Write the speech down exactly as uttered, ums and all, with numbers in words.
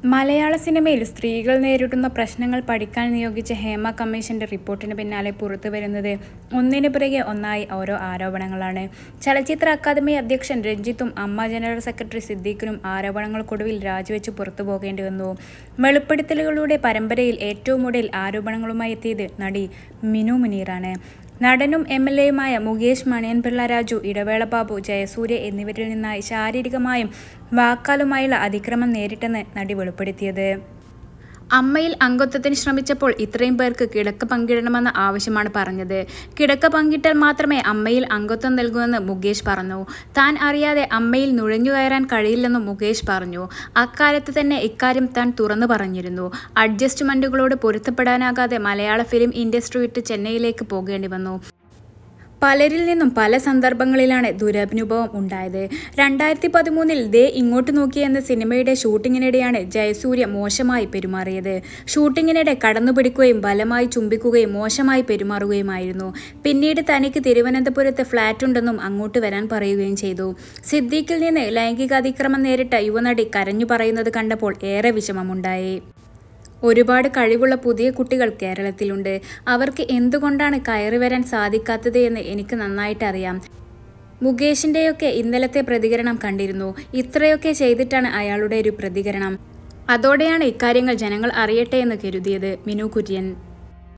മലയാള സിനിമയിൽ സ്ത്രീകൾ നേരിടുന്ന പ്രശ്നങ്ങൾ പഠിക്കാൻ നിയോഗിച്ച ഹേമ കമ്മീഷന്റെ റിപ്പോർട്ടിന് പിന്നാലെ പുറത്തുവരുന്നത് ഒന്നിനു പിറകെ ഒന്നായി ഓരോ ആരോപണങ്ങളാണ്. ചലച്ചിത്ര അക്കാദമി അധ്യക്ഷൻ രഞ്ജിത്തും അമ്മ ജനറൽ സെക്രട്ടറി സിദ്ദീഖിനും ആരോപണങ്ങൾക്കൊടുവിൽ രാജിവെച്ച് പുറത്തു പോകേണ്ടി വന്നു. വെളിപ്പെടുത്തലുകളുടെ പരമ്പരയിൽ ഏറ്റവും ഒടുവിൽ ആരോപണങ്ങളുമായി എത്തിയത് നടി മിനു മുനീറാണ്. നടനും എം എൽ എയുമായ മുകേഷ്, മണിയൻപിള്ള രാജു, ഇടവേള ബാബു, ജയസൂര്യ എന്നിവരിൽ നിന്നായി ശാരീരികമായും വാക്കാലുമായുള്ള അതിക്രമം നേരിട്ടെന്ന് നടി വെളിപ്പെടുത്തിയത്. അമ്മയിൽ അംഗത്വത്തിന് ശ്രമിച്ചപ്പോൾ ഇത്രയും പേർക്ക് കിടക്ക പങ്കിടണമെന്ന ആവശ്യമാണ് പറഞ്ഞത്. കിടക്ക പങ്കിട്ടാൽ മാത്രമേ അമ്മയിൽ അംഗത്വം നൽകുമെന്ന് മുകേഷ് പറഞ്ഞു. താൻ അറിയാതെ അമ്മയിൽ നുഴഞ്ഞു കയറാൻ കഴിയില്ലെന്നും മുകേഷ് പറഞ്ഞു. അക്കാലത്ത് തന്നെ ഇക്കാര്യം താൻ തുറന്നു പറഞ്ഞിരുന്നു. അഡ്ജസ്റ്റ്മെന്റുകളോട് പൊരുത്തപ്പെടാനാകാതെ മലയാള ഫിലിം ഇൻഡസ്ട്രി വിട്ട് ചെന്നൈയിലേക്ക് പോകേണ്ടി വന്നു. പലരിൽ നിന്നും പല സന്ദർഭങ്ങളിലാണ് ദുരനുഭവം ഉണ്ടായത്. രണ്ടായിരത്തി പതിമൂന്നിൽ ദേ ഇങ്ങോട്ട് നോക്കി എന്ന സിനിമയുടെ ഷൂട്ടിങ്ങിനിടെയാണ് ജയസൂര്യ മോശമായി പെരുമാറിയത്. ഷൂട്ടിങ്ങിനിടെ കടന്നുപിടിക്കുകയും ബലമായി ചുംബിക്കുകയും മോശമായി പെരുമാറുകയുമായിരുന്നു. പിന്നീട് തനിക്ക് തിരുവനന്തപുരത്ത് ഫ്ളാറ്റ് ഉണ്ടെന്നും അങ്ങോട്ട് വരാൻ പറയുകയും ചെയ്തു. സിദ്ദീഖിൽ നിന്ന് ലൈംഗിക അതിക്രമം നേരിട്ട യുവനടി കരഞ്ഞു പറയുന്നത് കണ്ടപ്പോൾ ഏറെ വിഷമമുണ്ടായി. ഒരുപാട് കഴിവുള്ള പുതിയ കുട്ടികൾ കേരളത്തിലുണ്ട്. അവർക്ക് എന്തുകൊണ്ടാണ് കയറി വരാൻ സാധിക്കാത്തത് എന്ന് എനിക്ക് നന്നായിട്ട് അറിയാം. മുകേഷിൻ്റെയൊക്കെ ഇന്നലത്തെ പ്രതികരണം കണ്ടിരുന്നു. ഇത്രയൊക്കെ ചെയ്തിട്ടാണ് അയാളുടെ ഒരു പ്രതികരണം. അതോടെയാണ് ഇക്കാര്യങ്ങൾ ജനങ്ങൾ അറിയട്ടെ എന്ന് കരുതിയത്. മിനു കുര്യൻ.